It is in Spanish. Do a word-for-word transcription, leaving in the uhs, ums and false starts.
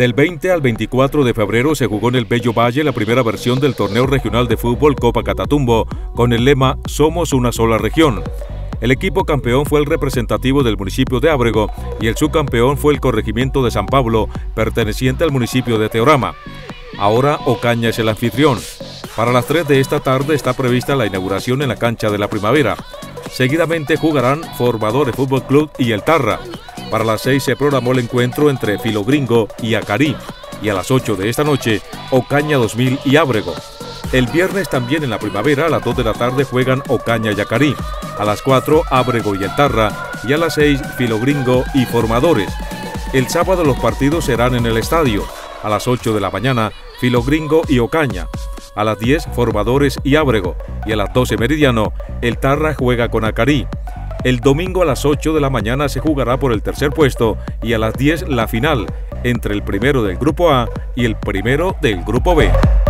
Del veinte al veinticuatro de febrero se jugó en el Bello Valle la primera versión del torneo regional de fútbol Copa Catatumbo, con el lema Somos una sola región. El equipo campeón fue el representativo del municipio de Ábrego y el subcampeón fue el corregimiento de San Pablo, perteneciente al municipio de Teorama. Ahora Ocaña es el anfitrión. Para las tres de esta tarde está prevista la inauguración en la cancha de la Primavera. Seguidamente jugarán Formadores Fútbol Club y el Tarra. Para las seis se programó el encuentro entre Filogringo y Acarí, y a las ocho de esta noche, Ocaña dos mil y Ábrego. El viernes también en la Primavera a las dos de la tarde juegan Ocaña y Acarí, a las cuatro Ábrego y el Tarra, y a las seis Filogringo y Formadores. El sábado los partidos serán en el estadio, a las ocho de la mañana Filogringo y Ocaña, a las diez Formadores y Ábrego, y a las doce meridiano el Tarra juega con Acarí. El domingo a las ocho de la mañana se jugará por el tercer puesto y a las diez la final entre el primero del grupo A y el primero del grupo B.